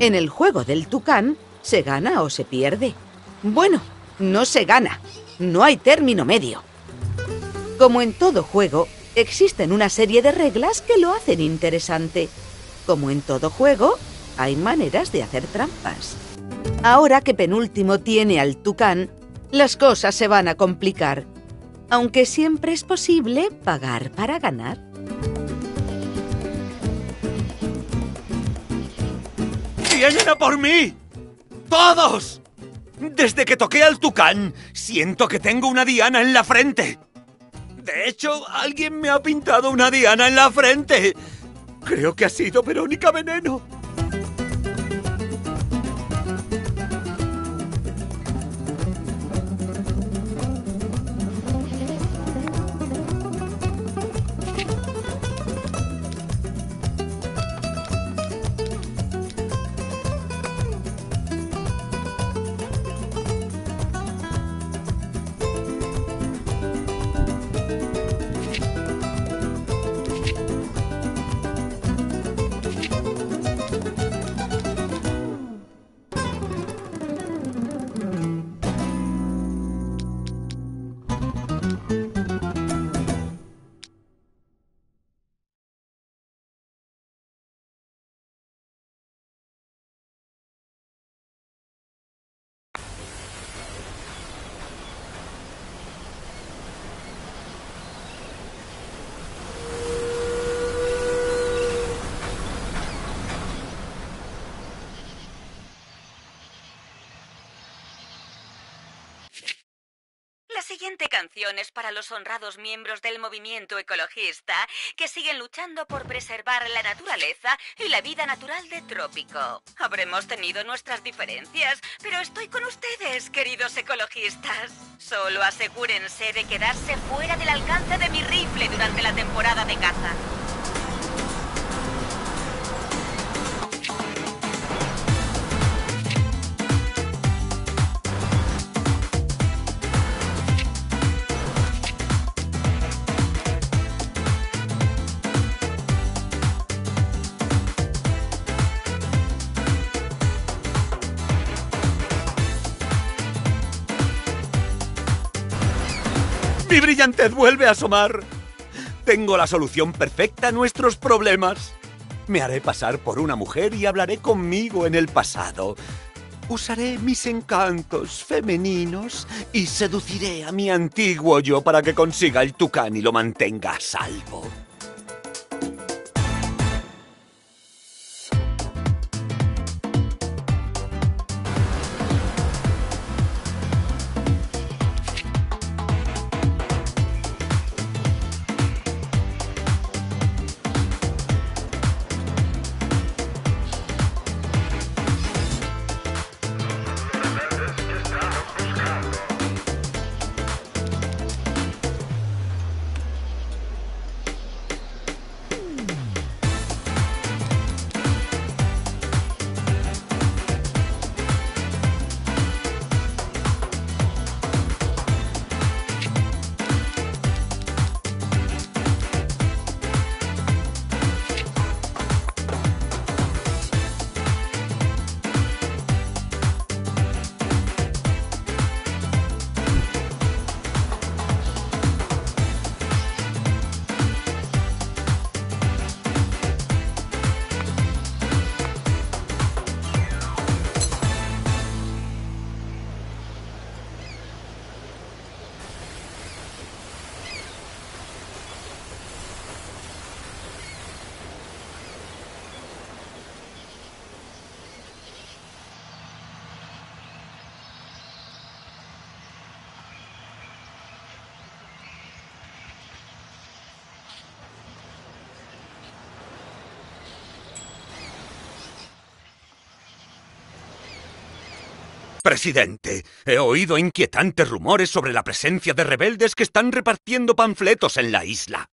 En el juego del tucán, ¿se gana o se pierde? Bueno, no se gana. No hay término medio. Como en todo juego, existen una serie de reglas que lo hacen interesante. Como en todo juego, hay maneras de hacer trampas. Ahora que Penúltimo tiene al tucán, las cosas se van a complicar. Aunque siempre es posible pagar para ganar. ¡Vienen a por mí! ¡Todos! Desde que toqué al tucán, siento que tengo una diana en la frente. De hecho, alguien me ha pintado una diana en la frente. Creo que ha sido Verónica Veneno. La siguiente canción es para los honrados miembros del movimiento ecologista que siguen luchando por preservar la naturaleza y la vida natural de Trópico. Habremos tenido nuestras diferencias, pero estoy con ustedes, queridos ecologistas. Solo asegúrense de quedarse fuera del alcance de mi rifle durante la temporada de caza. ¡Mi brillantez vuelve a asomar! Tengo la solución perfecta a nuestros problemas. Me haré pasar por una mujer y hablaré conmigo en el pasado. Usaré mis encantos femeninos y seduciré a mi antiguo yo para que consiga el tucán y lo mantenga a salvo. Presidente, he oído inquietantes rumores sobre la presencia de rebeldes que están repartiendo panfletos en la isla.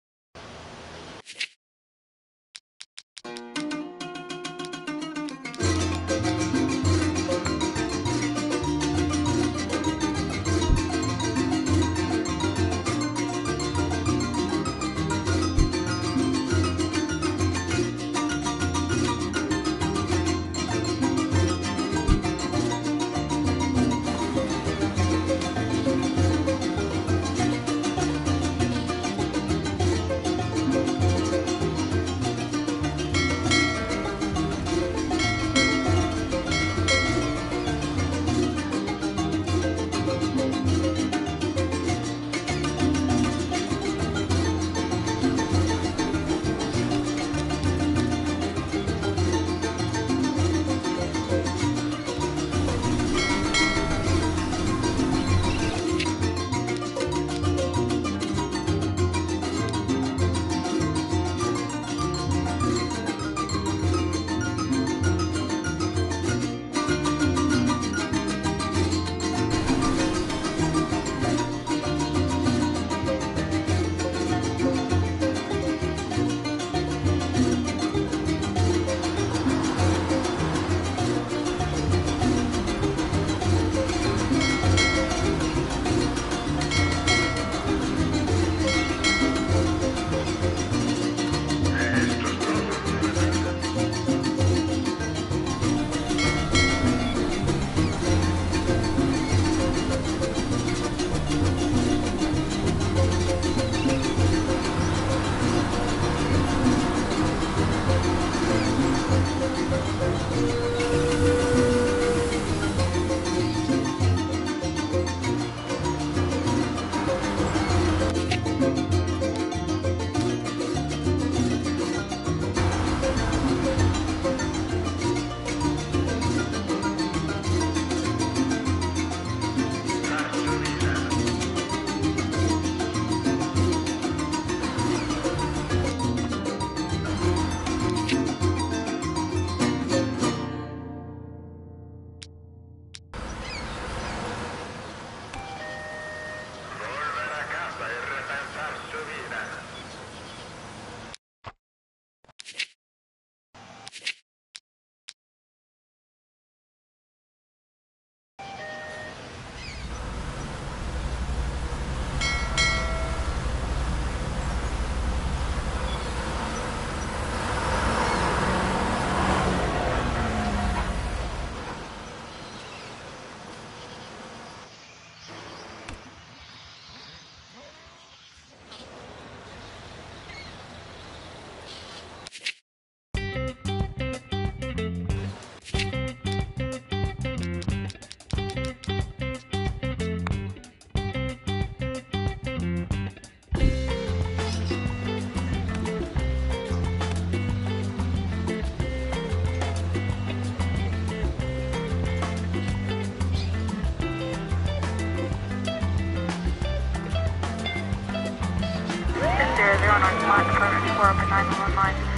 North Mark, 4 open 911.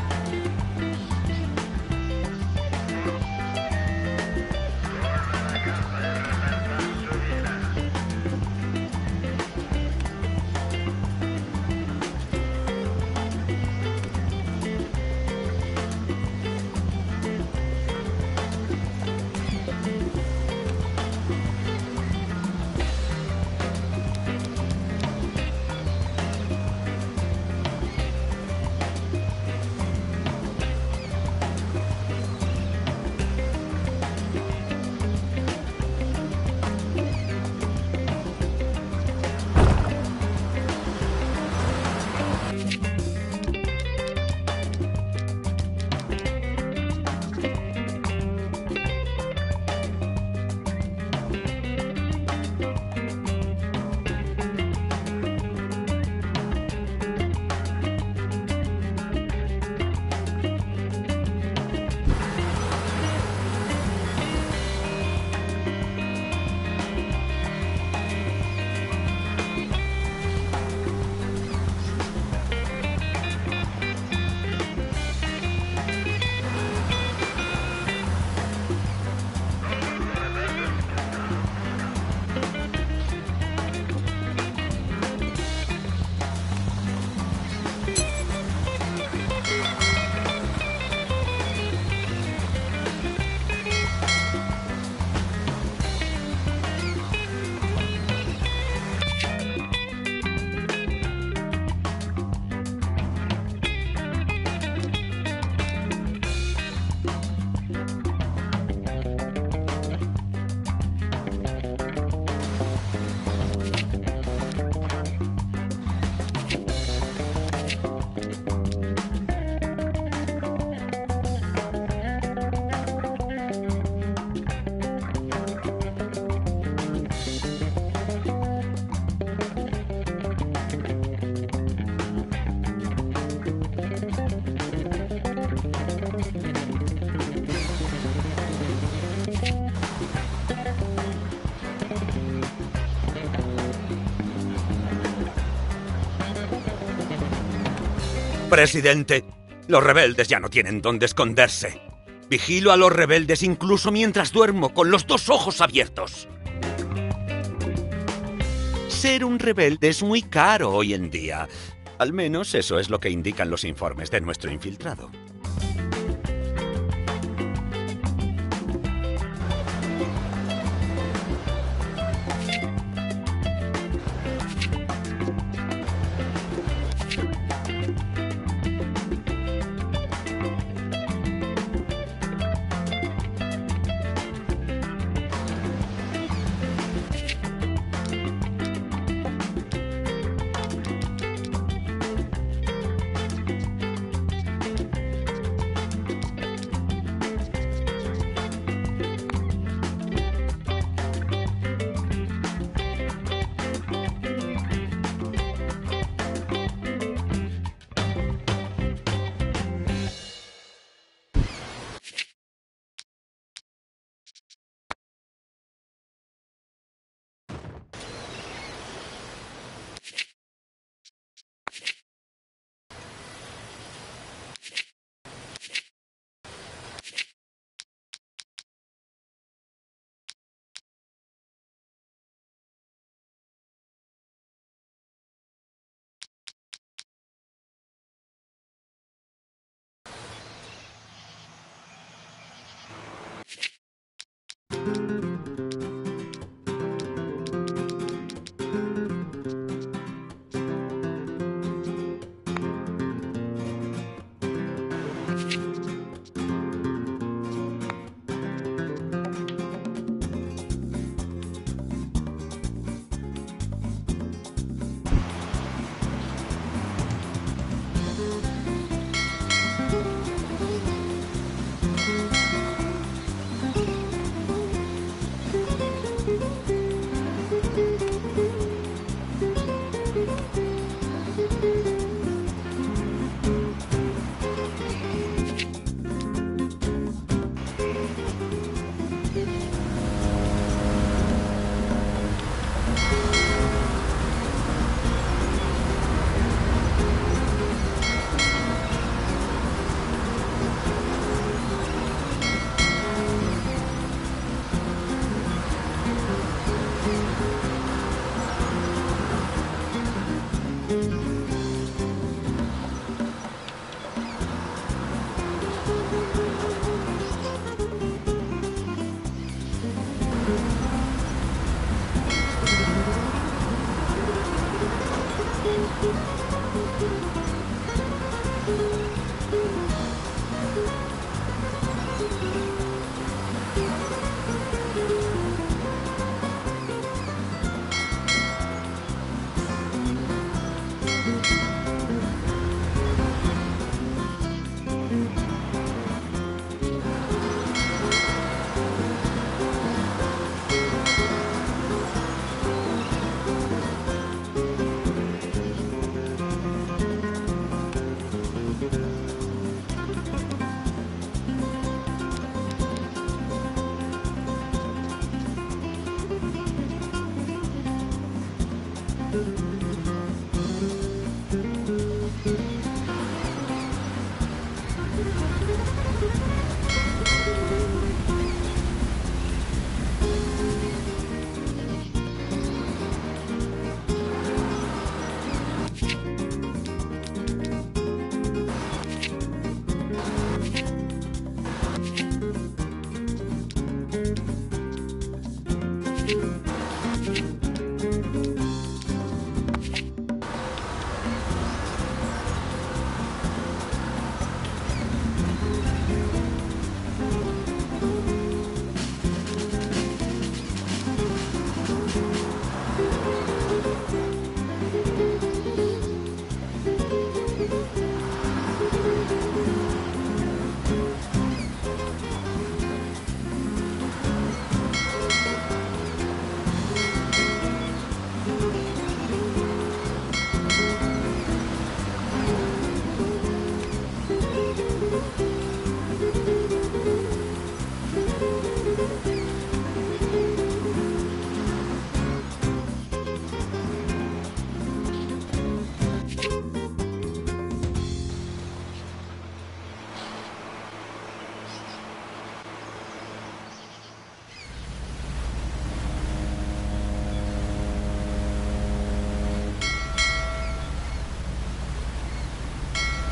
Presidente, los rebeldes ya no tienen dónde esconderse. Vigilo a los rebeldes incluso mientras duermo con los 2 ojos abiertos. Ser un rebelde es muy caro hoy en día. Al menos eso es lo que indican los informes de nuestro infiltrado.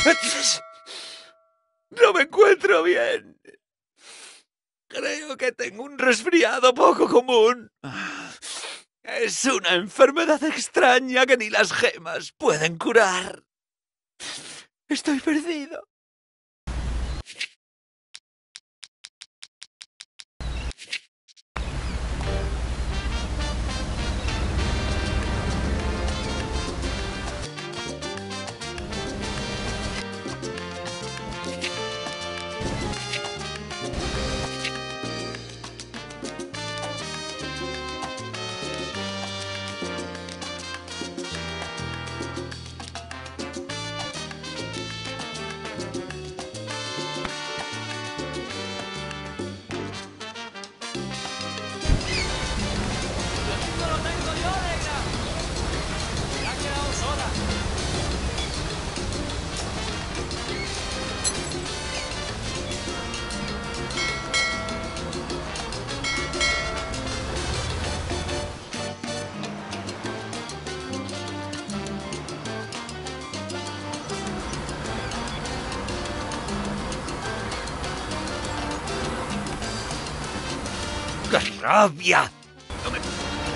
No me encuentro bien. Creo que tengo un resfriado poco común. Es una enfermedad extraña que ni las gemas pueden curar. Estoy perdido. ¡Qué rabia! No me...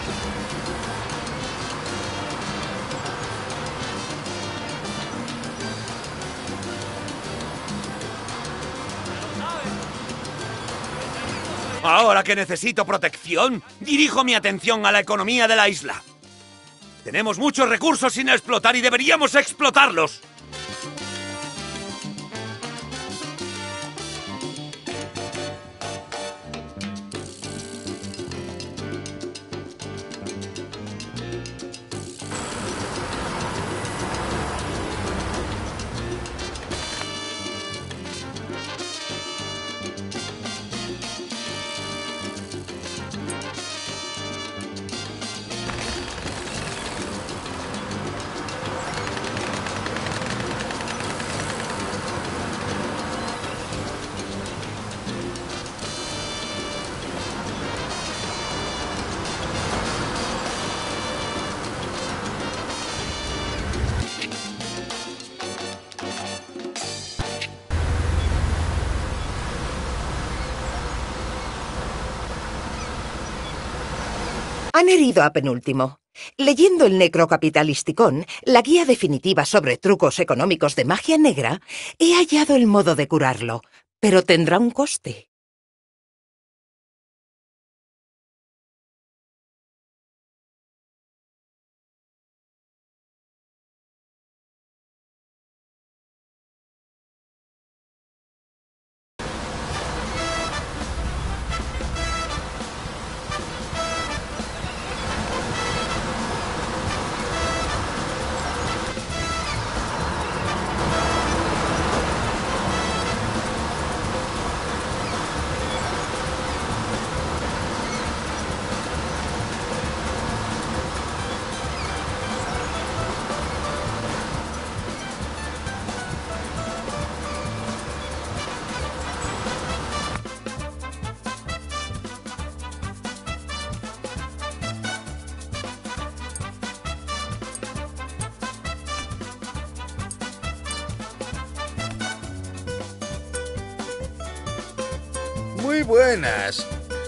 Ahora que necesito protección, dirijo mi atención a la economía de la isla. Tenemos muchos recursos sin explotar y deberíamos explotarlos. Han herido a Penúltimo. Leyendo el Necrocapitalisticón, la guía definitiva sobre trucos económicos de magia negra, he hallado el modo de curarlo, pero tendrá un coste. Muy buenas.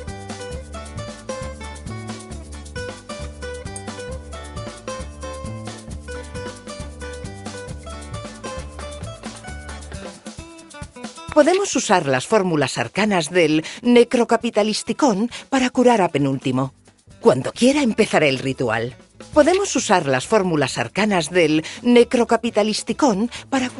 Podemos usar las fórmulas arcanas del Necrocapitalisticón para curar a Penúltimo. Cuando quiera empezaré el ritual. Podemos usar las fórmulas arcanas del Necrocapitalisticón para...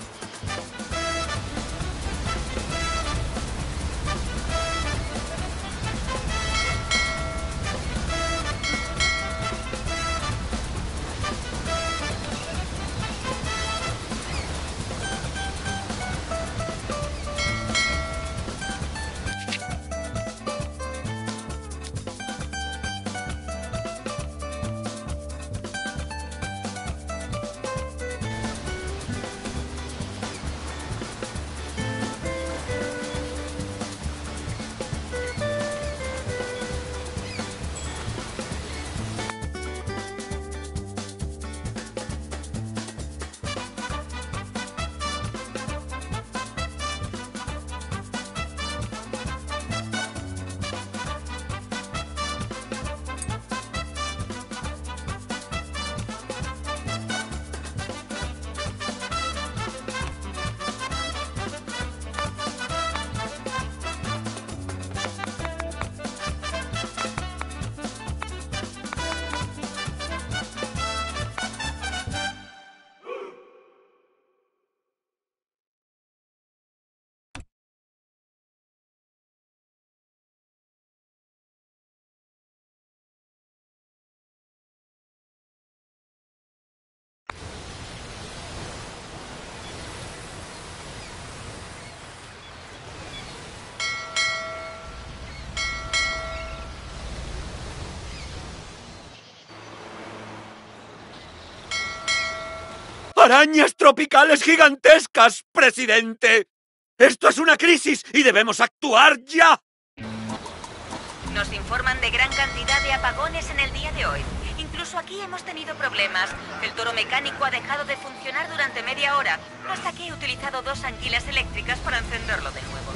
¡Arañas tropicales gigantescas, presidente! ¡Esto es una crisis y debemos actuar ya! Nos informan de gran cantidad de apagones en el día de hoy. Incluso aquí hemos tenido problemas. El toro mecánico ha dejado de funcionar durante media hora, hasta que he utilizado 2 anguilas eléctricas para encenderlo de nuevo.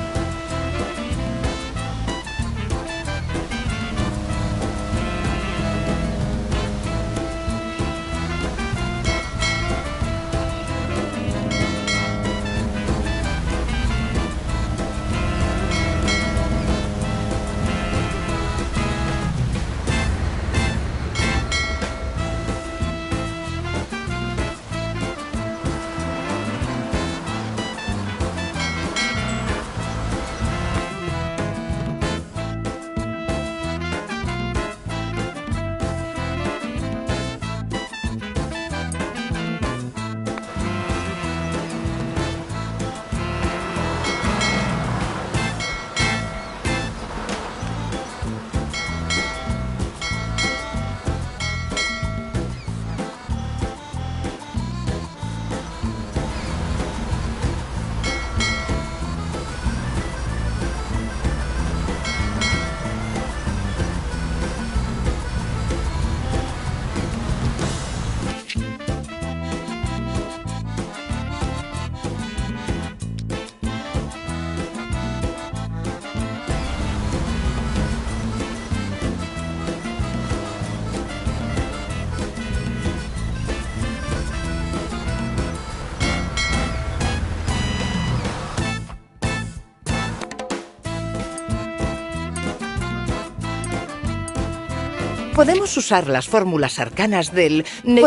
Podemos usar las fórmulas arcanas del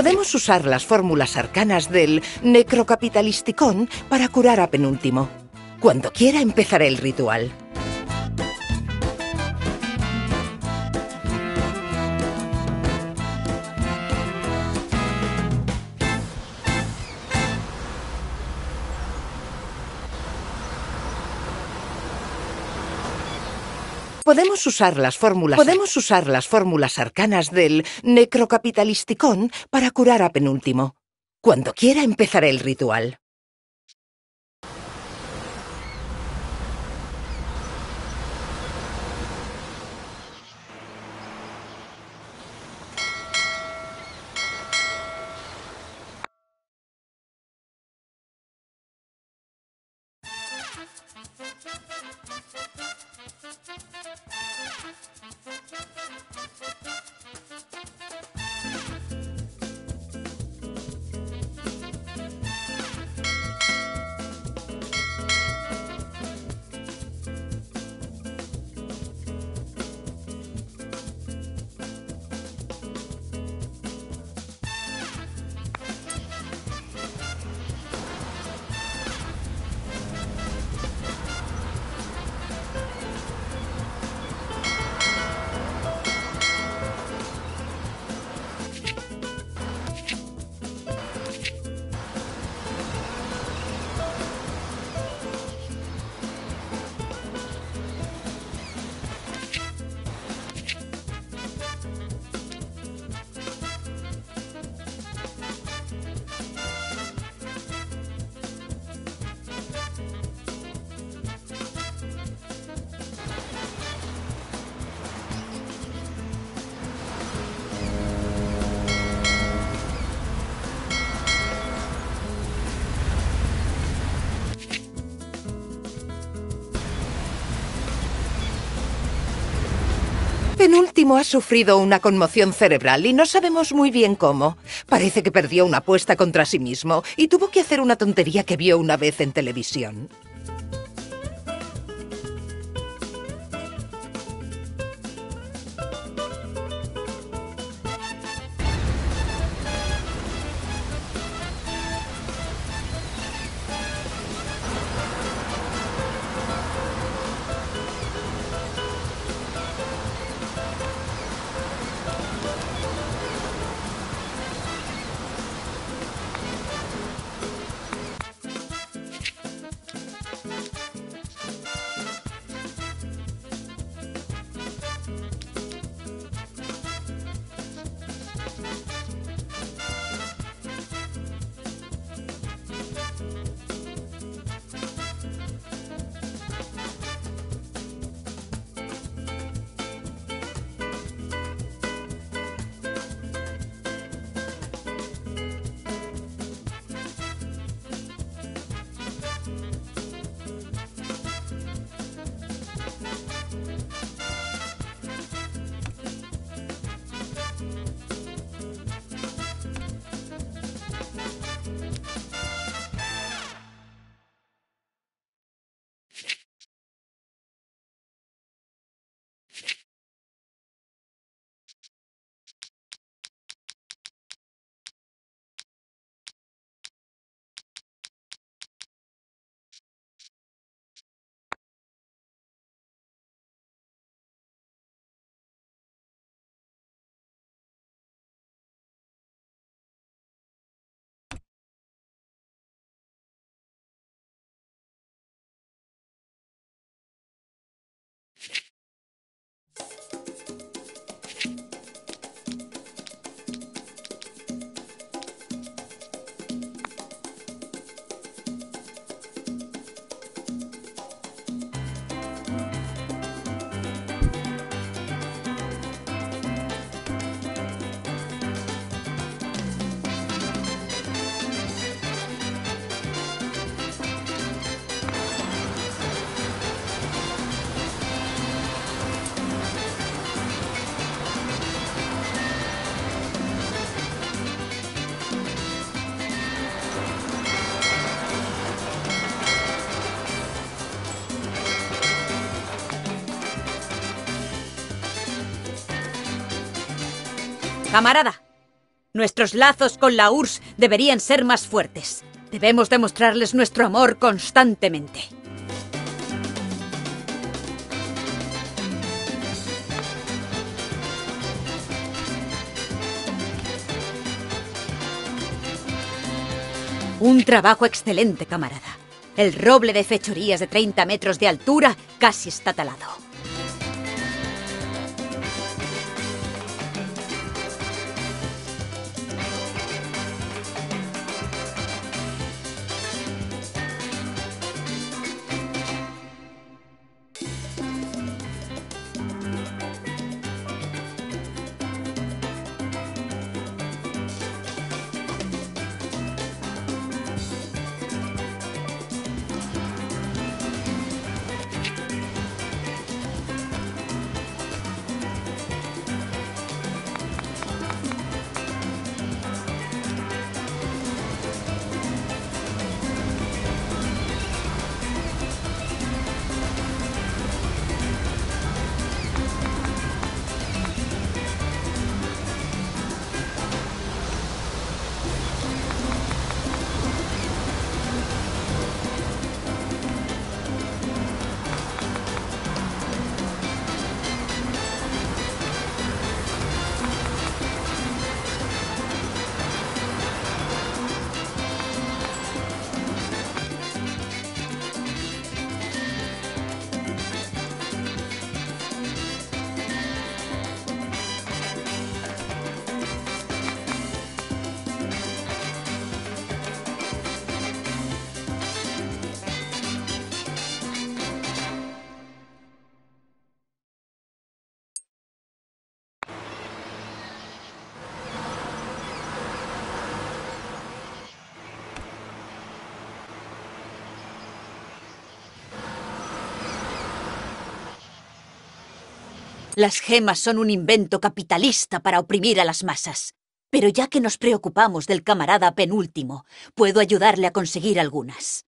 Necrocapitalisticón para curar a Penúltimo. Cuando quiera empezaré el ritual. Podemos usar las fórmulas arcanas del Necrocapitalisticón para curar a Penúltimo. Cuando quiera empezaré el ritual. Penúltimo ha sufrido una conmoción cerebral y no sabemos muy bien cómo. Parece que perdió una apuesta contra sí mismo y tuvo que hacer una tontería que vio una vez en televisión. Camarada, nuestros lazos con la URSS deberían ser más fuertes. Debemos demostrarles nuestro amor constantemente. Un trabajo excelente, camarada. El roble de fechorías de 30 metros de altura casi está talado. Las gemas son un invento capitalista para oprimir a las masas. Pero ya que nos preocupamos del camarada penúltimo, puedo ayudarle a conseguir algunas.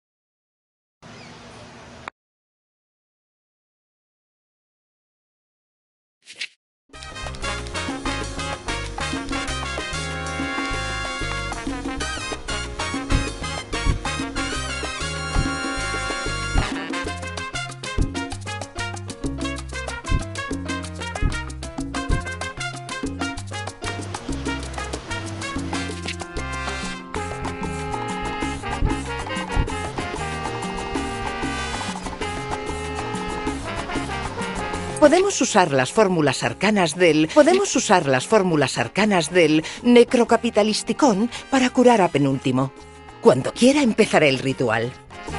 Podemos usar las fórmulas arcanas del Necrocapitalisticón para curar a Penúltimo. Cuando quiera empezaré el ritual.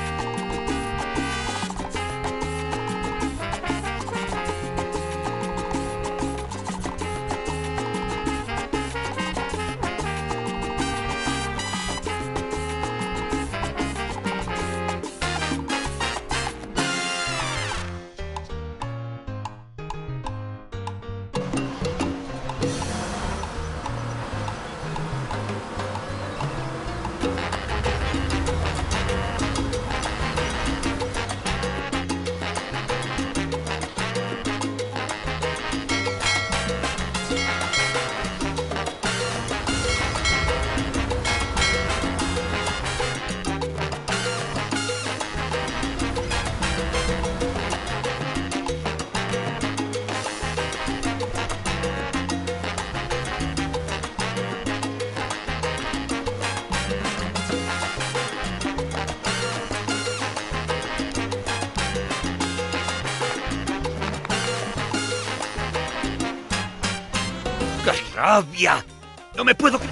¡Qué rabia! ¡No me puedo...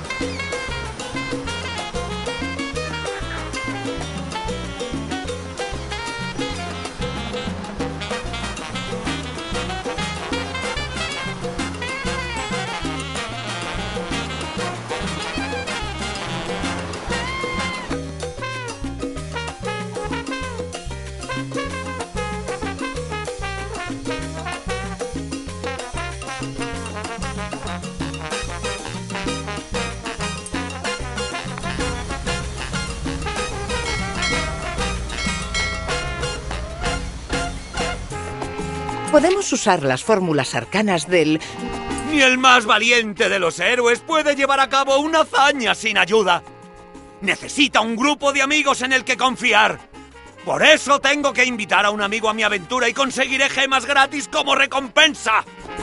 Podemos usar las fórmulas arcanas del Ni el más valiente de los héroes puede llevar a cabo una hazaña sin ayuda. Necesita un grupo de amigos en el que confiar. Por eso tengo que invitar a un amigo a mi aventura y conseguiré gemas gratis como recompensa.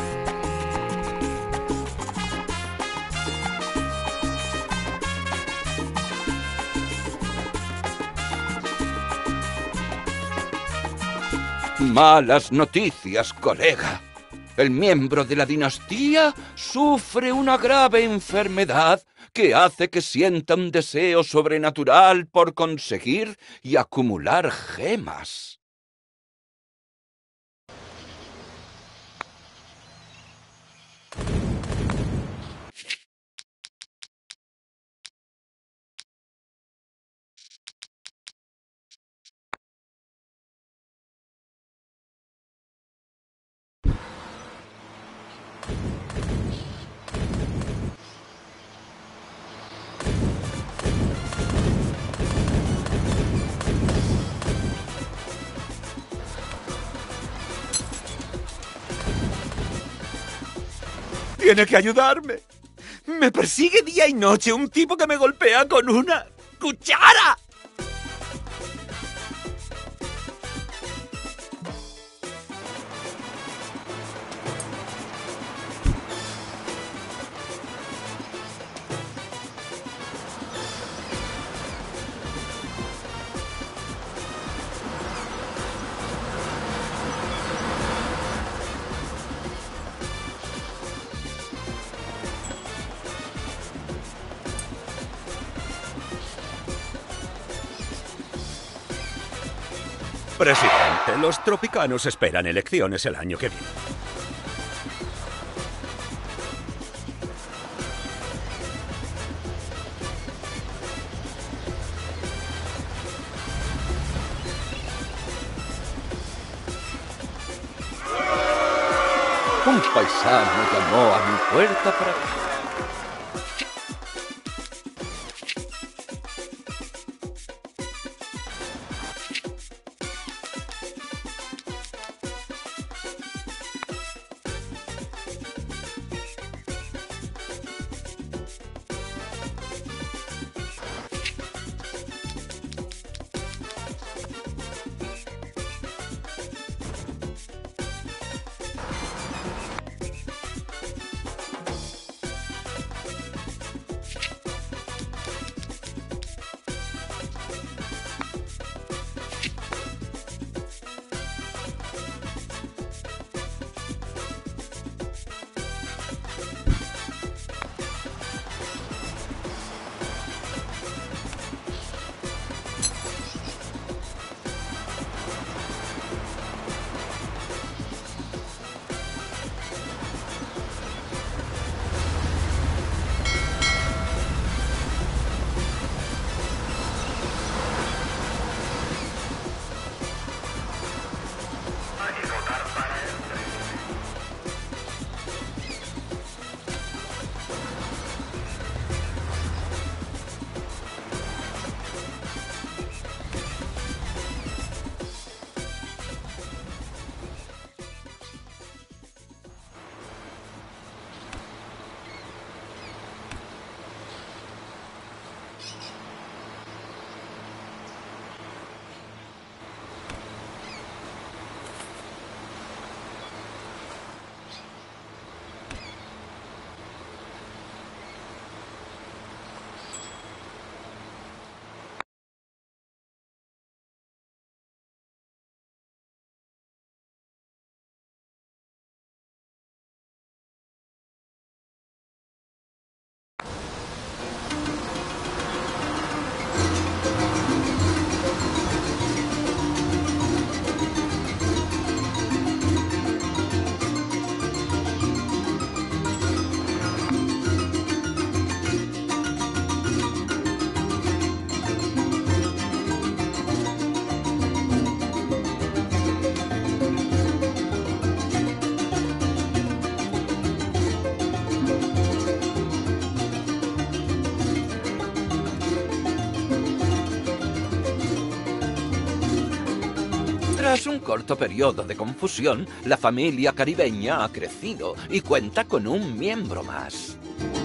Malas noticias, colega. El miembro de la dinastía sufre una grave enfermedad que hace que sienta un deseo sobrenatural por conseguir y acumular gemas. Tiene que ayudarme. Me persigue día y noche un tipo que me golpea con una cuchara. Presidente, los tropicanos esperan elecciones el año que viene. Un paisano llamó a mi puerta para... Tras un corto periodo de confusión, la familia caribeña ha crecido y cuenta con un miembro más.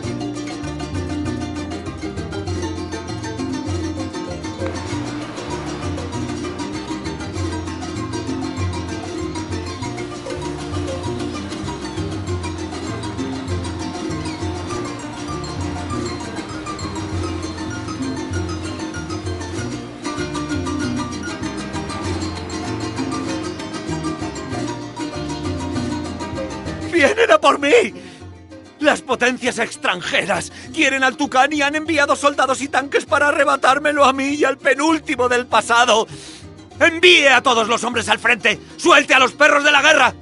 ¡Vienen a por mí! Las potencias extranjeras quieren al Tucán y han enviado soldados y tanques para arrebatármelo a mí y al penúltimo del pasado. ¡Envíe a todos los hombres al frente! ¡Suelte a los perros de la guerra!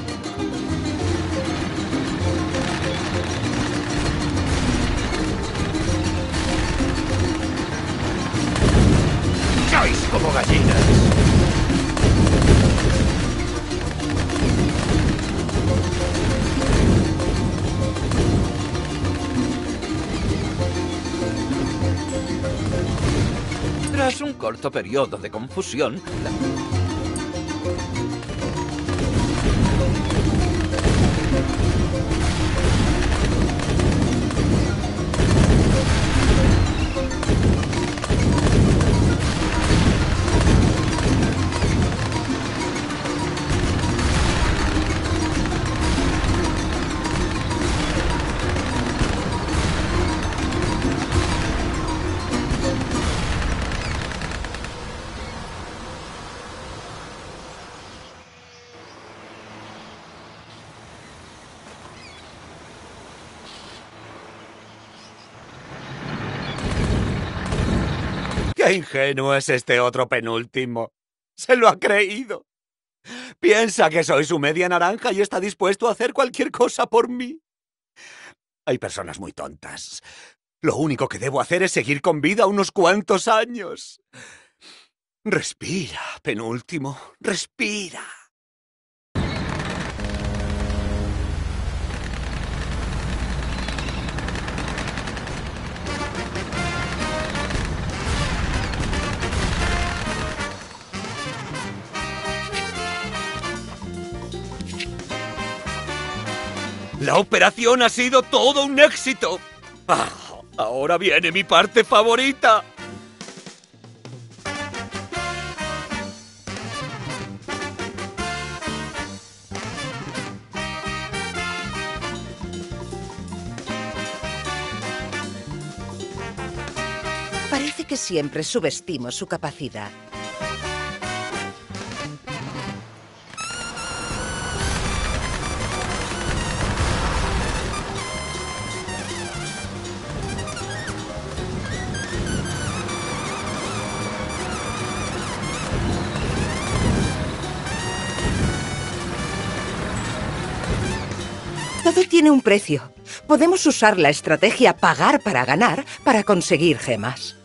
¡Sois como gallinas! Tras un corto periodo de confusión, ¡Qué ingenuo es este otro penúltimo! ¡Se lo ha creído! Piensa que soy su media naranja y está dispuesto a hacer cualquier cosa por mí. Hay personas muy tontas. Lo único que debo hacer es seguir con vida unos cuantos años. Respira, penúltimo. Respira. La operación ha sido todo un éxito. Ah, ahora viene mi parte favorita. Parece que siempre subestimo su capacidad. Todo tiene un precio. Podemos usar la estrategia pagar para ganar para conseguir gemas.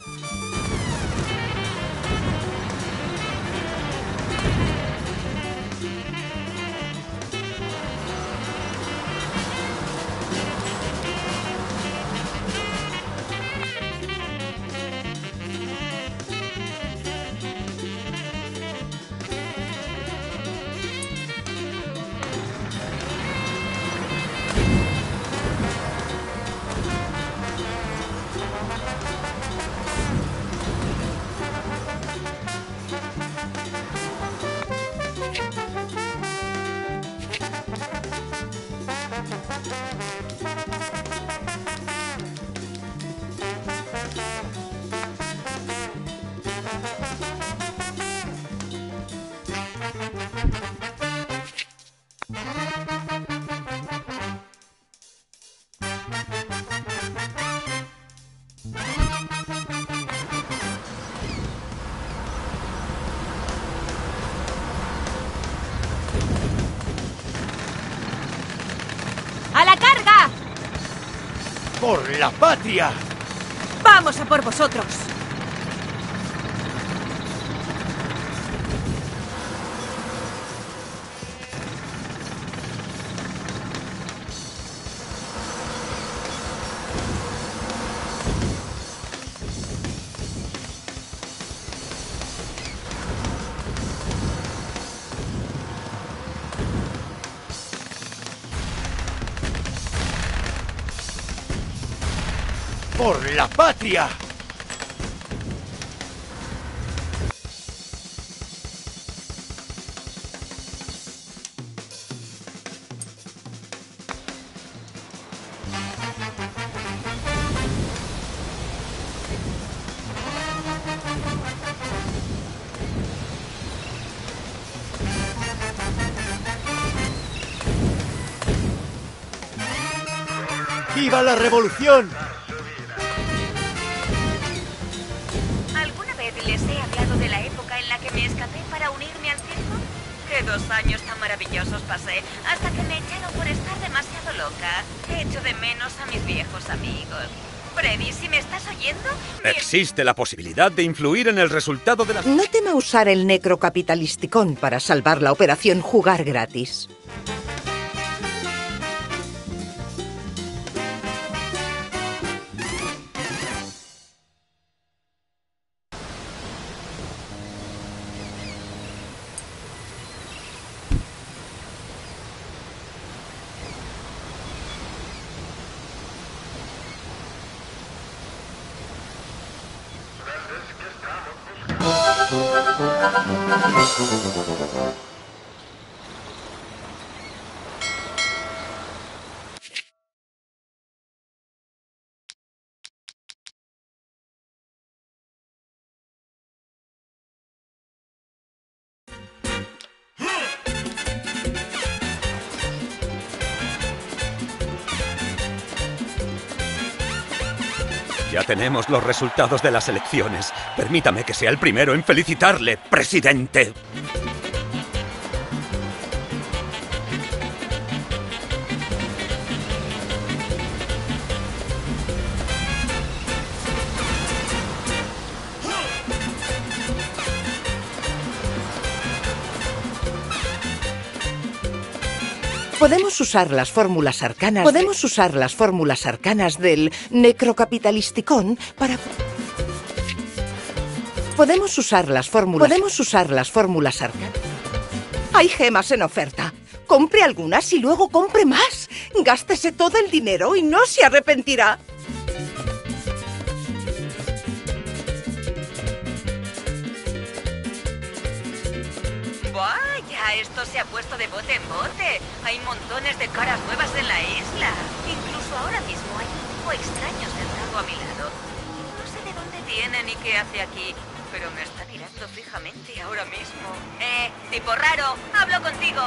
¡A la carga! ¡Por la patria! ¡Vamos a por vosotros! ¡Por la patria! ¡Viva la revolución! ¿Alguna vez les he hablado de la época en la que me escapé para unirme al circo? ¡Qué 2 años tan maravillosos pasé! Hasta que me echaron por estar demasiado loca. Echo de menos a mis viejos amigos. Freddy, si me estás oyendo... Existe la posibilidad de influir en el resultado de la... No tema usar el necrocapitalisticón para salvar la operación Jugar Gratis. Ya tenemos los resultados de las elecciones. Permítame que sea el primero en felicitarle, presidente. Podemos usar las fórmulas arcanas. Podemos usar las fórmulas arcanas del necrocapitalisticón para... Podemos usar las fórmulas arcanas. Hay gemas en oferta. Compre algunas y luego compre más. Gástese todo el dinero y no se arrepentirá. Vaya, esto se ha puesto de bote en bote. Hay montones de caras nuevas en la isla. Incluso ahora mismo hay un grupo extraño sentado a mi lado. No sé de dónde viene ni qué hace aquí, pero me está mirando fijamente ahora mismo. Tipo raro, hablo contigo.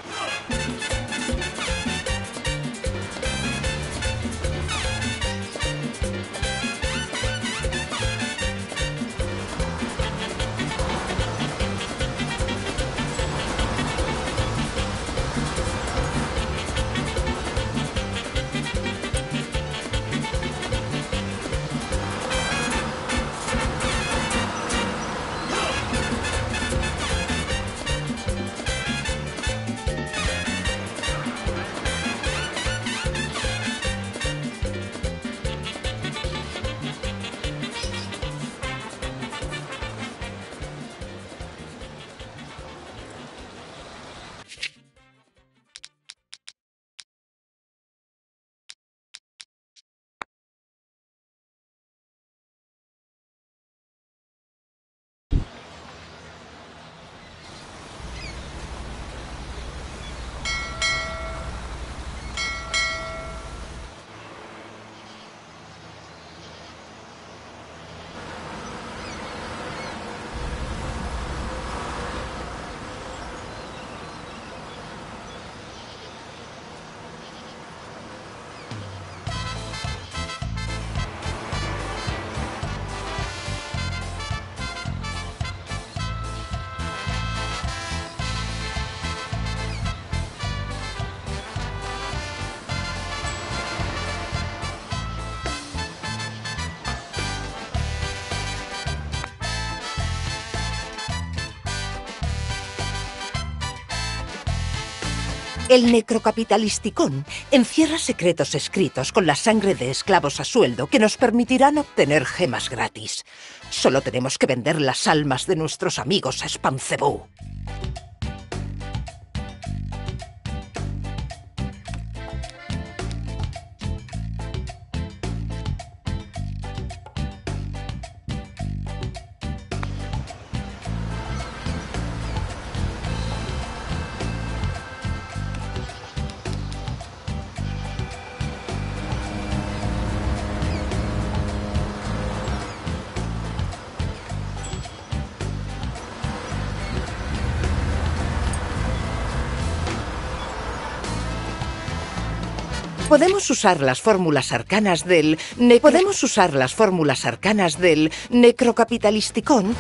El necrocapitalisticón encierra secretos escritos con la sangre de esclavos a sueldo que nos permitirán obtener gemas gratis. Solo tenemos que vender las almas de nuestros amigos a Spamcebú. Podemos usar las fórmulas arcanas del necrocapitalisticón.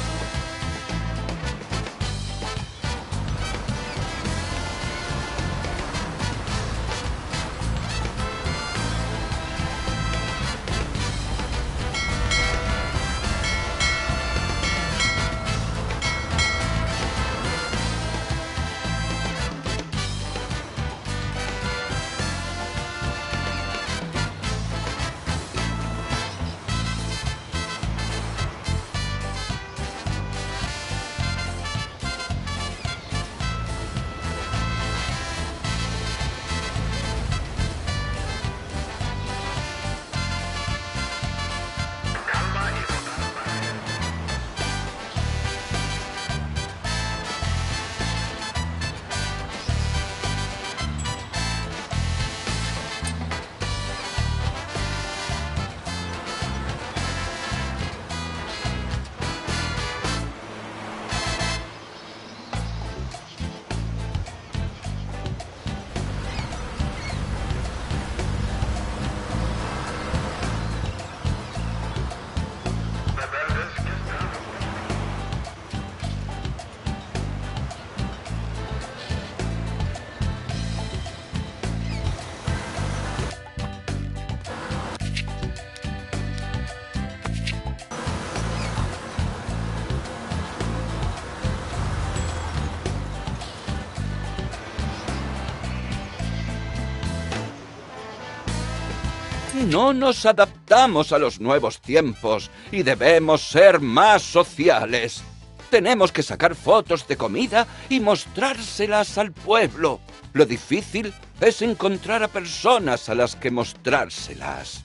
No nos adaptamos a los nuevos tiempos y debemos ser más sociales. Tenemos que sacar fotos de comida y mostrárselas al pueblo. Lo difícil es encontrar a personas a las que mostrárselas.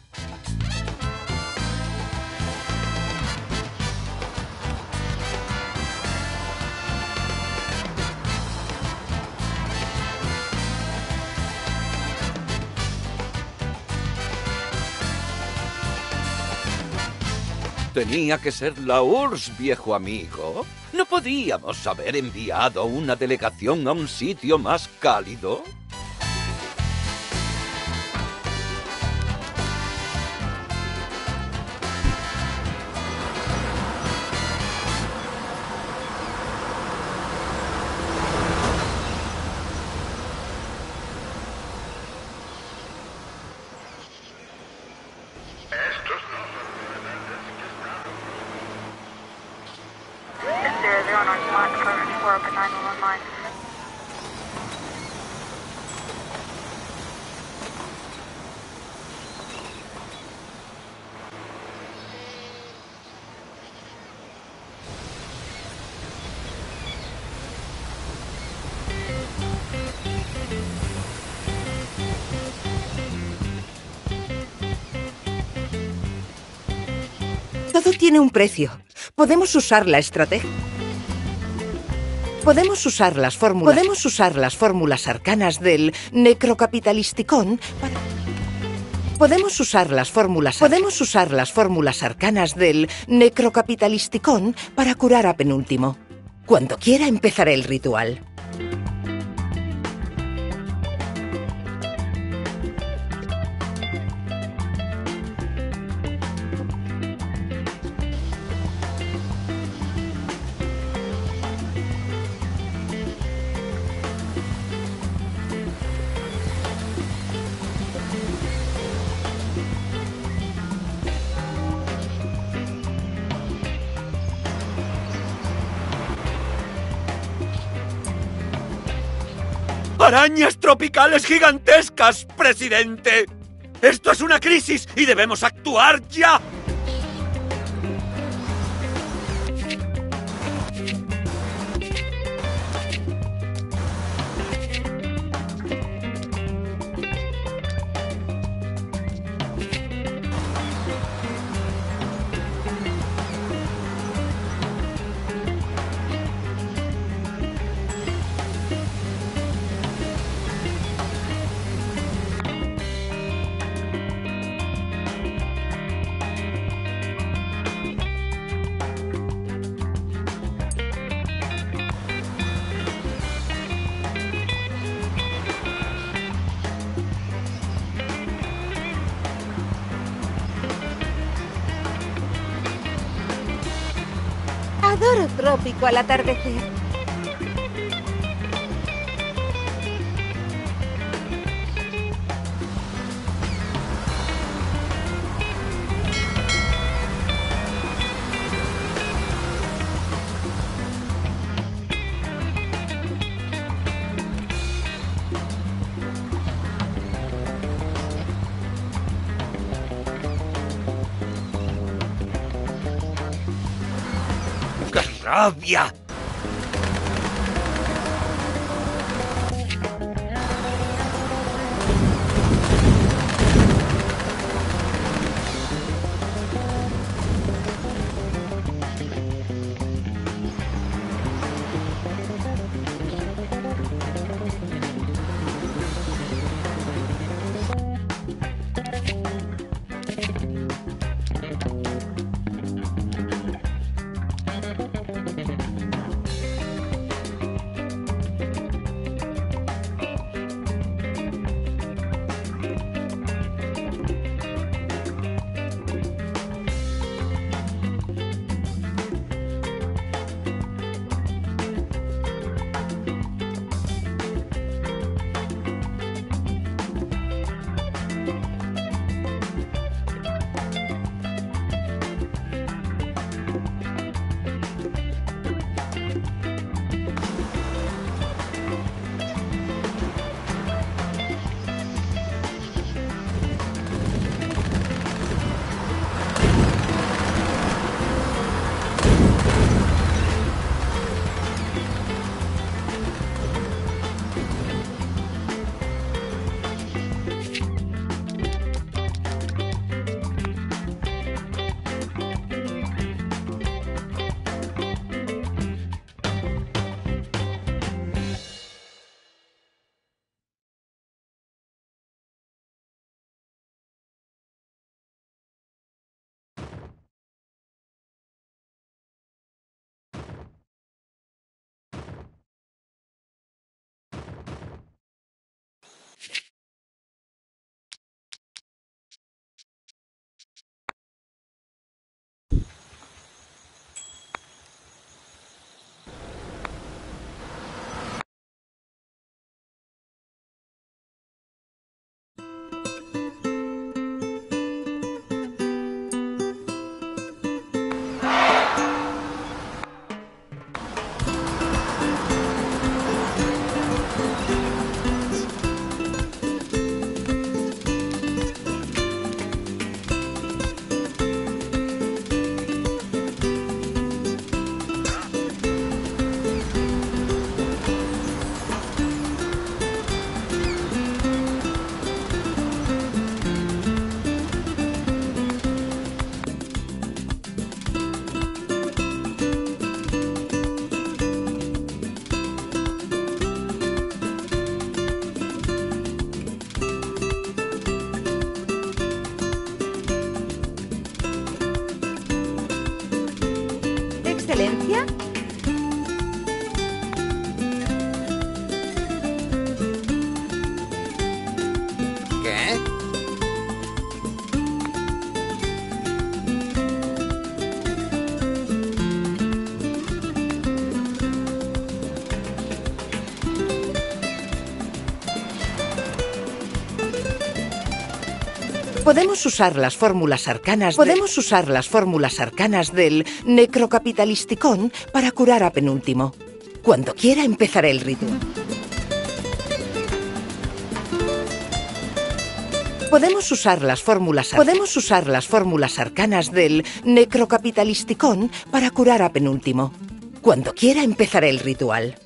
Tenía que ser la URSS, viejo amigo. ¿No podíamos haber enviado una delegación a un sitio más cálido? Todo tiene un precio. Podemos usar la estrategia. Podemos usar las fórmulas arcanas del necrocapitalisticón para... Podemos usar las fórmulas arcanas del necrocapitalisticón para curar a Penúltimo. Cuando quiera empezaré el ritual. ¡Arañas tropicales gigantescas, presidente! ¡Esto es una crisis y debemos actuar ya! cielo trópico al atardecer. ¡Qué rabia! Excelencia. ¿Qué? Podemos usar las fórmulas arcanas. Podemos usar las fórmulas arcanas del Necrocapitalisticón para curar a Penúltimo. Cuando quiera empezaré el ritual. Podemos usar las fórmulas arcanas del Necrocapitalisticón para curar a Penúltimo. Cuando quiera empezaré el ritual.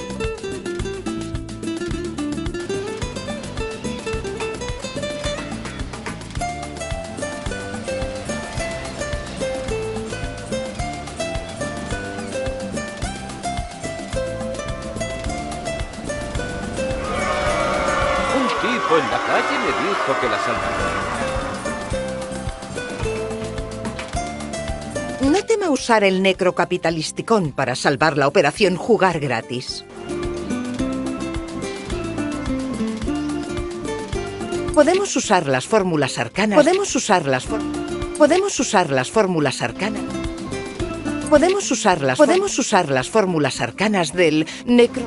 En la calle me dijo que la salvaría. No tema usar el Necrocapitalisticón para salvar la operación Jugar Gratis. Podemos usar las fórmulas arcanas. Podemos usar las fórmulas arcanas. Podemos usar las fórmulas arcanas del necro...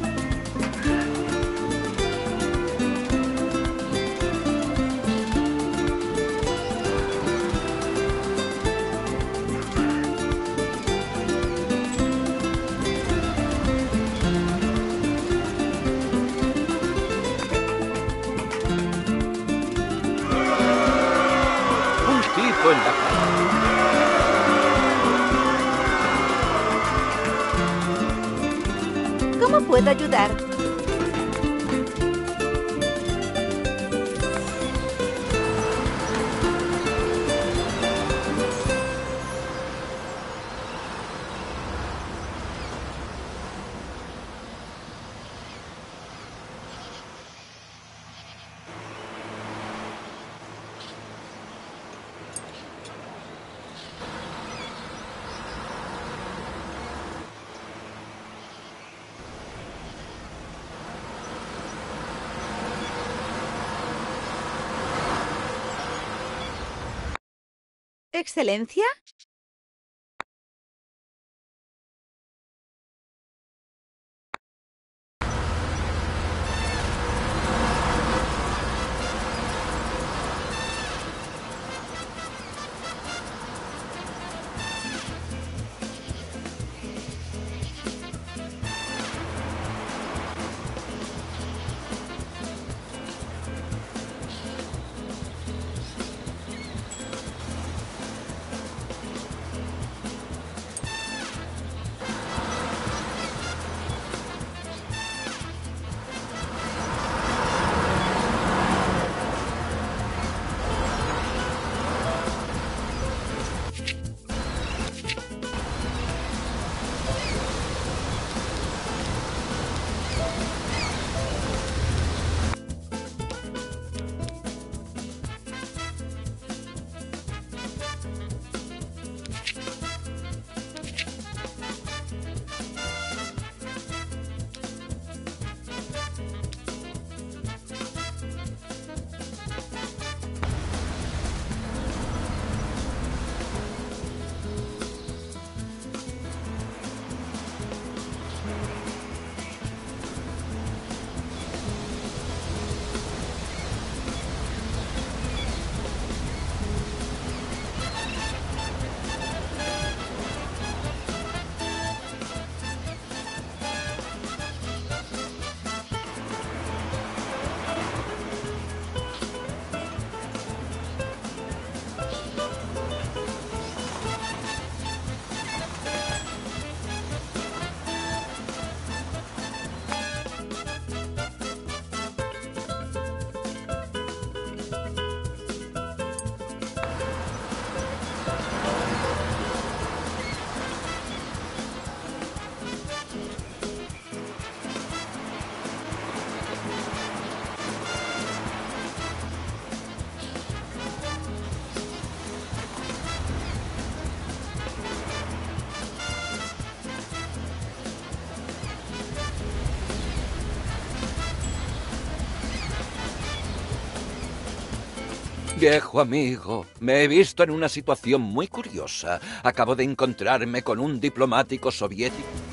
Un tipo en la calle. ¿Cómo puedo ayudar? ¿Excelencia? Viejo amigo, me he visto en una situación muy curiosa. Acabo de encontrarme con un diplomático soviético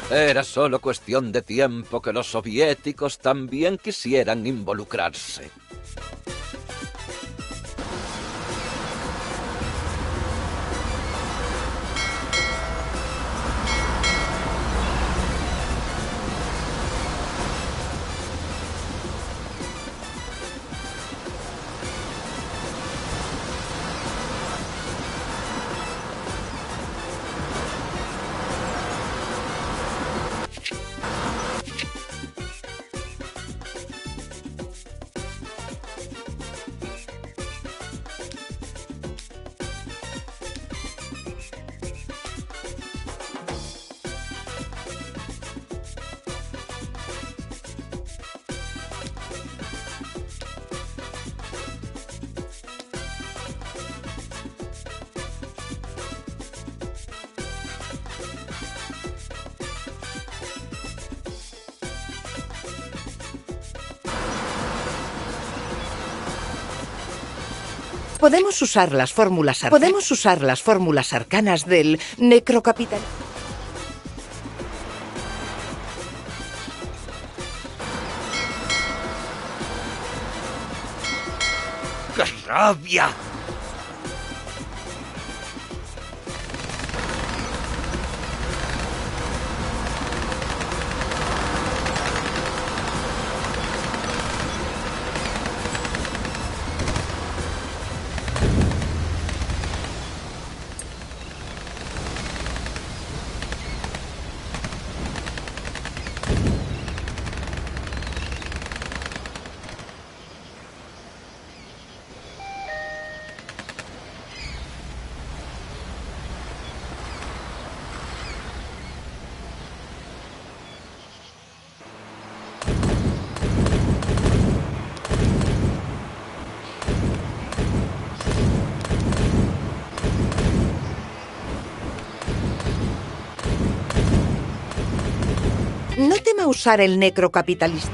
Era solo cuestión de tiempo que los soviéticos también quisieran involucrarse. Podemos usar las fórmulas arcanas del necrocapital. ¡Qué rabia! No tema usar el necrocapitalista.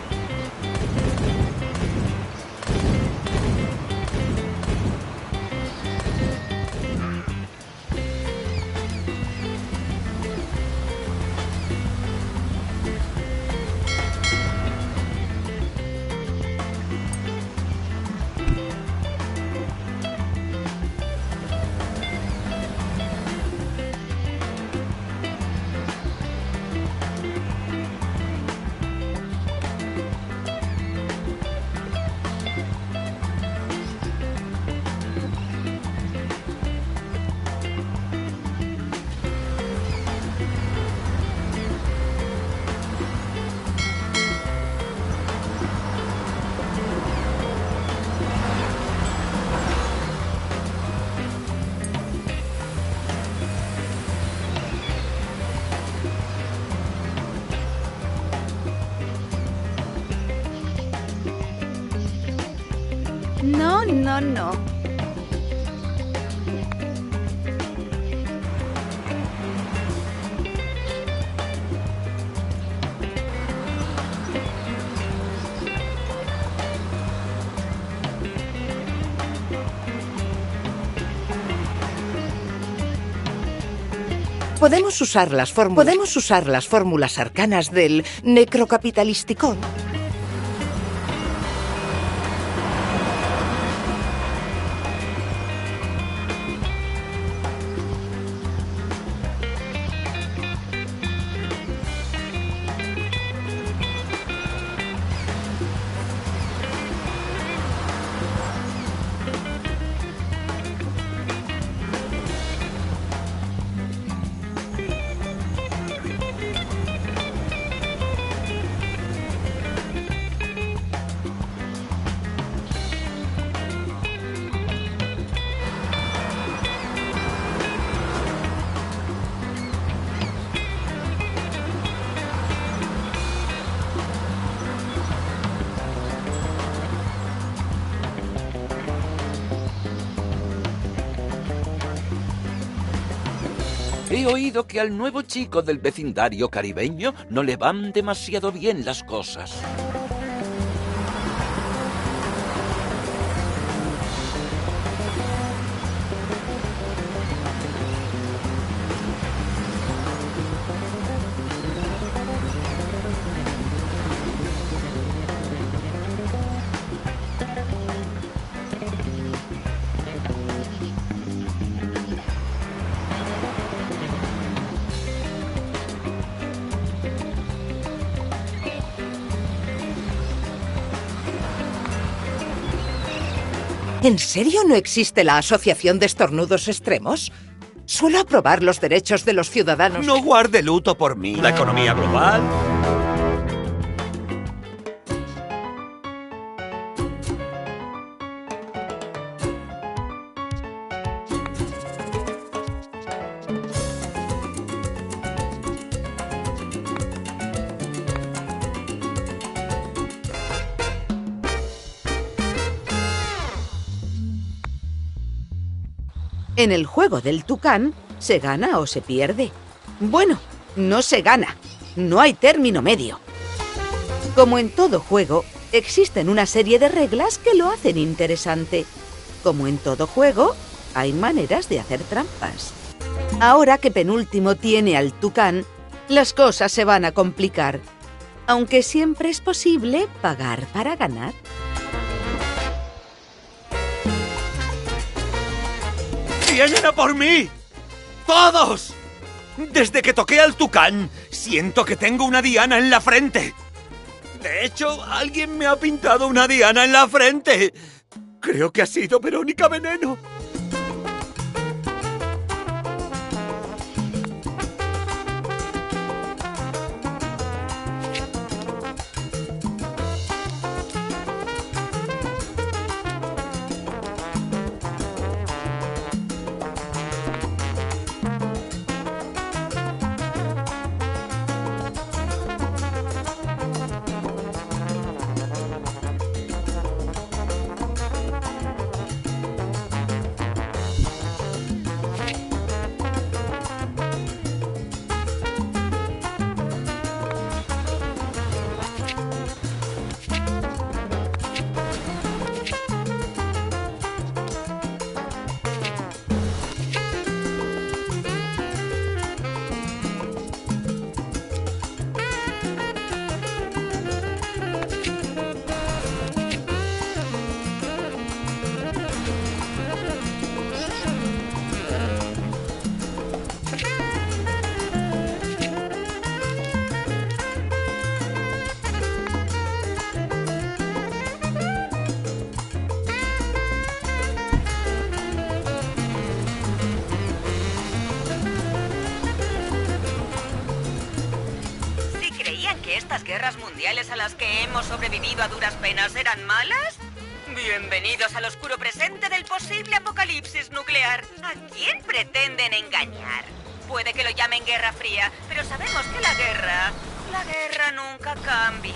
No, no, no. Podemos usar las fórmulas arcanas del necrocapitalisticón. He oído que al nuevo chico del vecindario caribeño no le van demasiado bien las cosas. ¿En serio no existe la Asociación de Estornudos Extremos? Suelo aprobar los derechos de los ciudadanos. No guarde luto por mí. La economía global... En el juego del tucán, ¿se gana o se pierde? Bueno, no se gana. No hay término medio. Como en todo juego, existen una serie de reglas que lo hacen interesante. Como en todo juego, hay maneras de hacer trampas. Ahora que Penúltimo tiene al tucán, las cosas se van a complicar. Aunque siempre es posible pagar para ganar. ¡Vienen a por mí! ¡Todos! Desde que toqué al tucán, siento que tengo una diana en la frente. De hecho, alguien me ha pintado una diana en la frente. Creo que ha sido Verónica Veneno. ¿Estas guerras mundiales a las que hemos sobrevivido a duras penas eran malas? Bienvenidos al oscuro presente del posible apocalipsis nuclear. ¿A quién pretenden engañar? Puede que lo llamen Guerra Fría, pero sabemos que la guerra nunca cambia.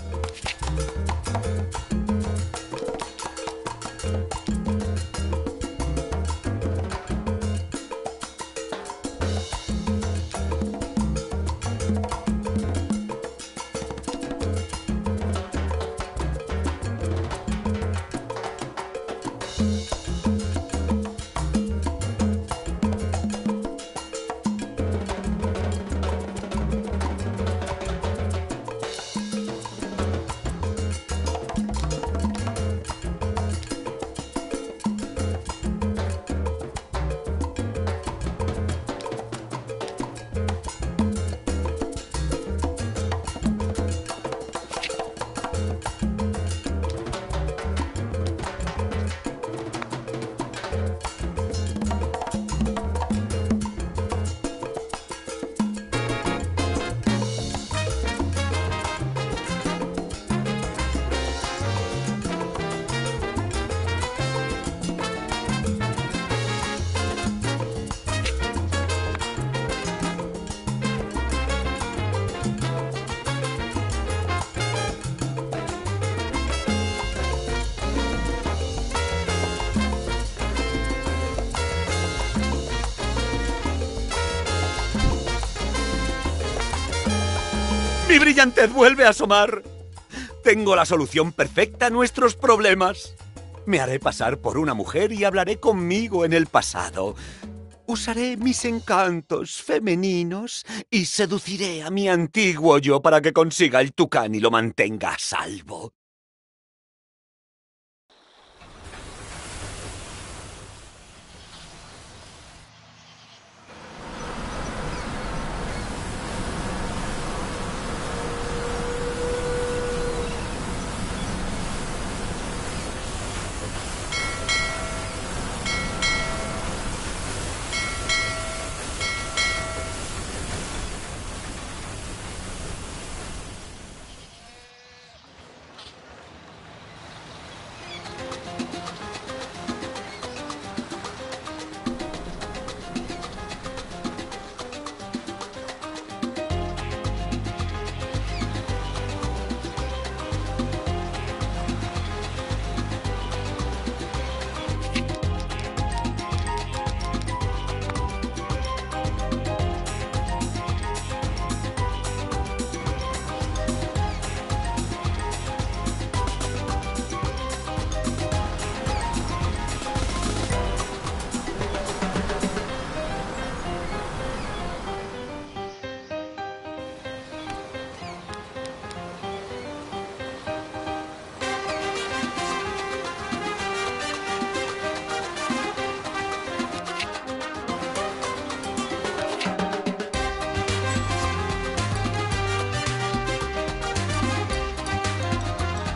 ¡Mi brillantez vuelve a asomar! Tengo la solución perfecta a nuestros problemas. Me haré pasar por una mujer y hablaré conmigo en el pasado. Usaré mis encantos femeninos y seduciré a mi antiguo yo para que consiga el tucán y lo mantenga a salvo.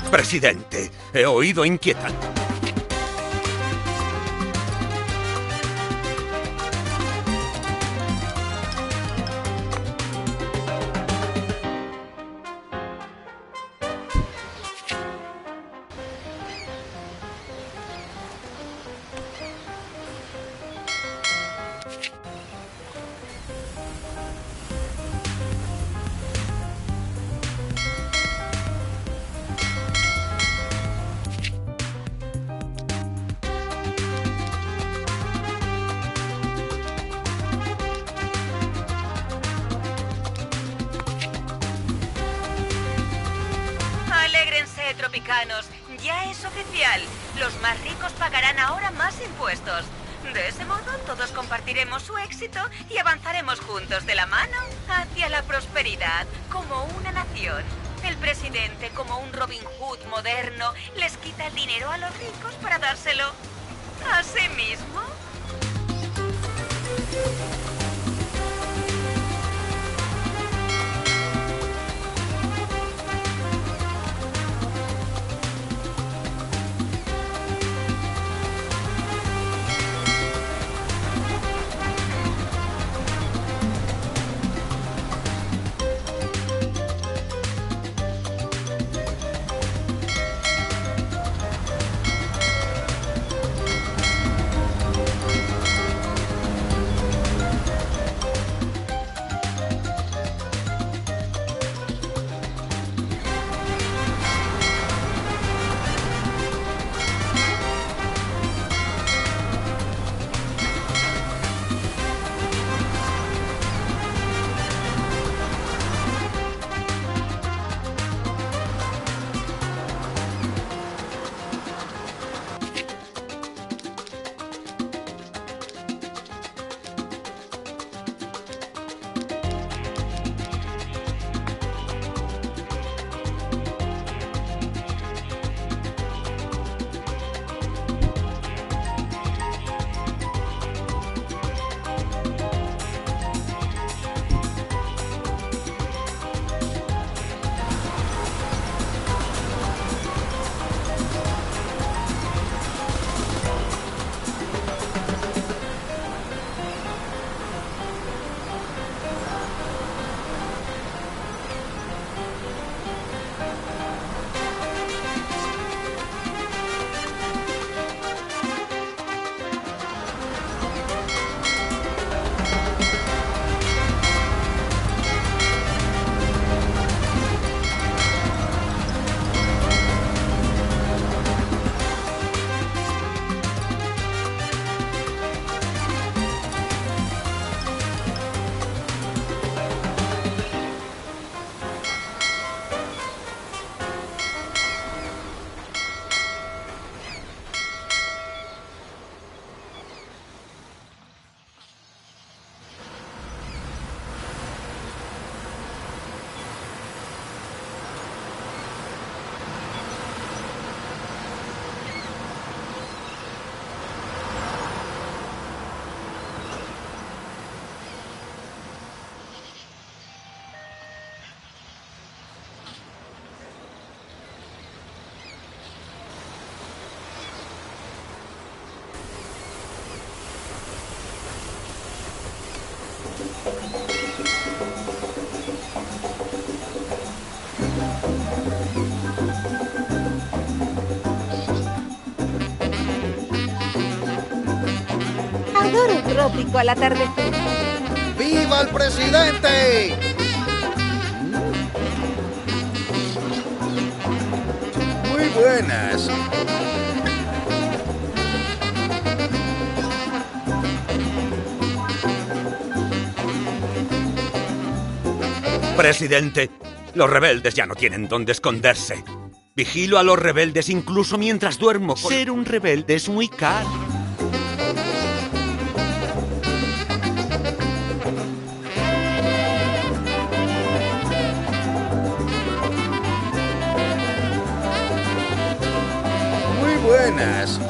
Presidente, he oído inquietante. Alégrense, tropicanos. Ya es oficial. Los más ricos pagarán ahora más impuestos. De ese modo, todos compartiremos su éxito y avanzaremos juntos de la mano hacia la prosperidad, como una nación. El presidente, como un Robin Hood moderno, les quita el dinero a los ricos para dárselo a sí mismo. Adoro Trópico al atardecer. ¡Viva el presidente! Muy buenas. Presidente, los rebeldes ya no tienen dónde esconderse. Vigilo a los rebeldes incluso mientras duermo. Ser un rebelde es muy caro. Muy buenas.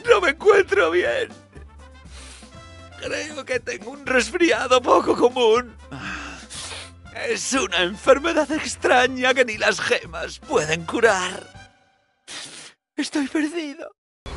No me encuentro bien. Creo que tengo un resfriado poco común. Es una enfermedad extraña que ni las gemas pueden curar. Estoy perdido.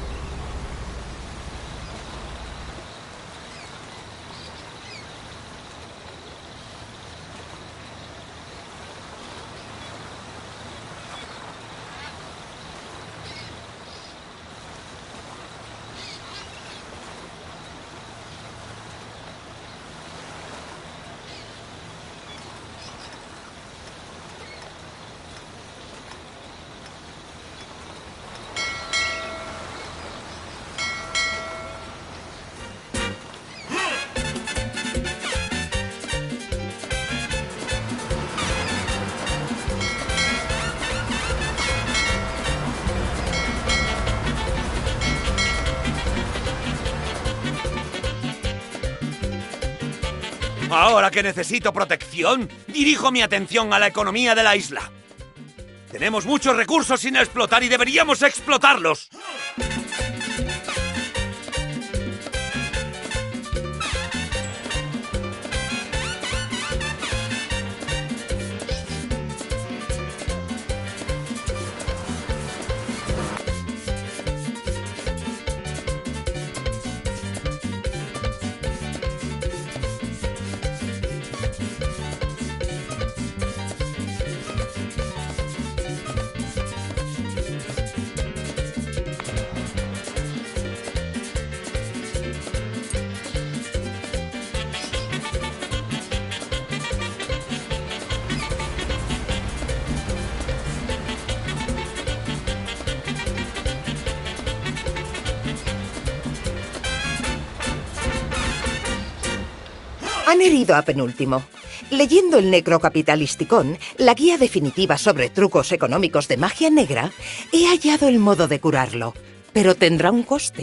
Ahora que necesito protección, dirijo mi atención a la economía de la isla. Tenemos muchos recursos sin explotar y deberíamos explotarlos. Han herido a Penúltimo. Leyendo el Necrocapitalisticón, la guía definitiva sobre trucos económicos de magia negra, he hallado el modo de curarlo, pero tendrá un coste.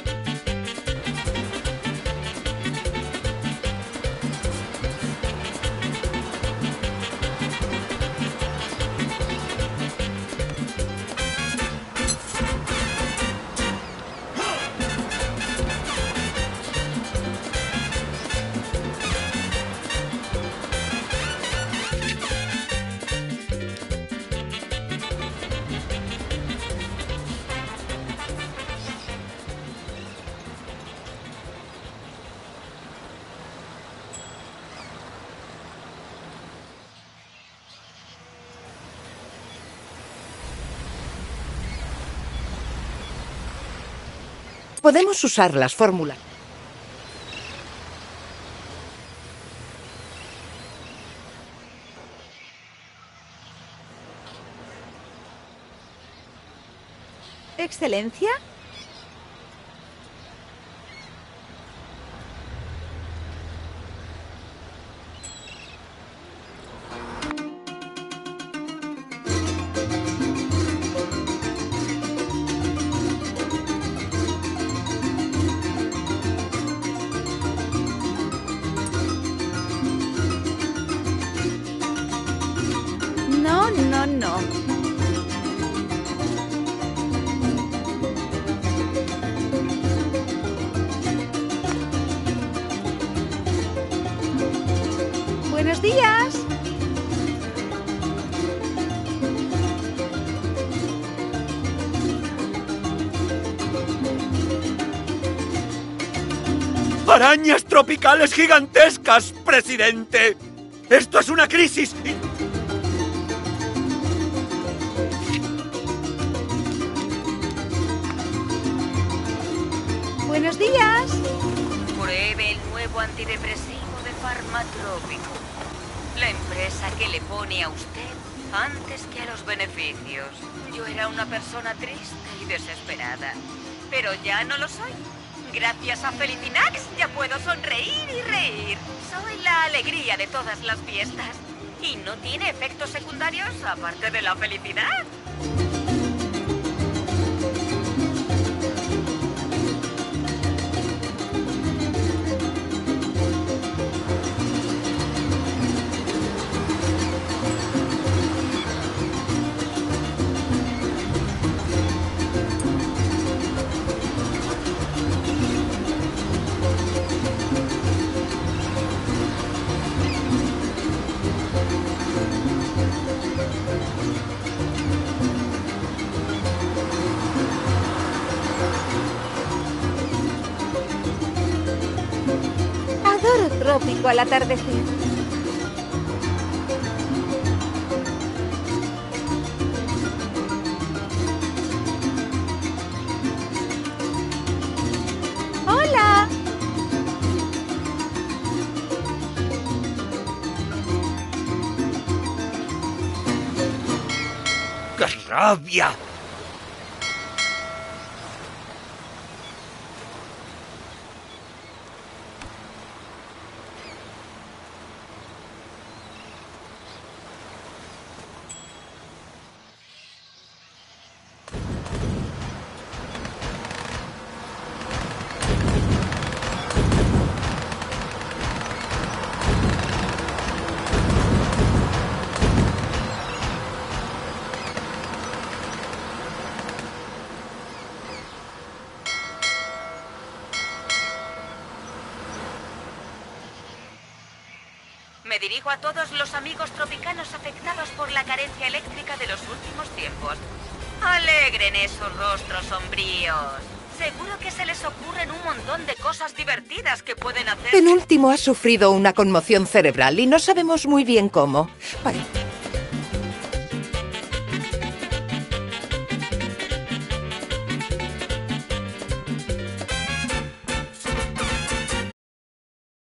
Podemos usar las fórmulas. ¿Excelencia? No. Buenos días. ¡Arañas tropicales gigantescas, presidente! ¡Esto es una crisis! Buenos días. Pruebe el nuevo antidepresivo de Farmatrópico. La empresa que le pone a usted antes que a los beneficios. Yo era una persona triste y desesperada, pero ya no lo soy. Gracias a Felicinax ya puedo sonreír y reír. Soy la alegría de todas las fiestas. Y no tiene efectos secundarios aparte de la felicidad. trópico al atardecer. ¡Hola! ¡Qué rabia! Me dirijo a todos los amigos tropicanos afectados por la carencia eléctrica de los últimos tiempos. Alegren esos rostros sombríos. Seguro que se les ocurren un montón de cosas divertidas que pueden hacer. Penúltimo ha sufrido una conmoción cerebral y no sabemos muy bien cómo. Parece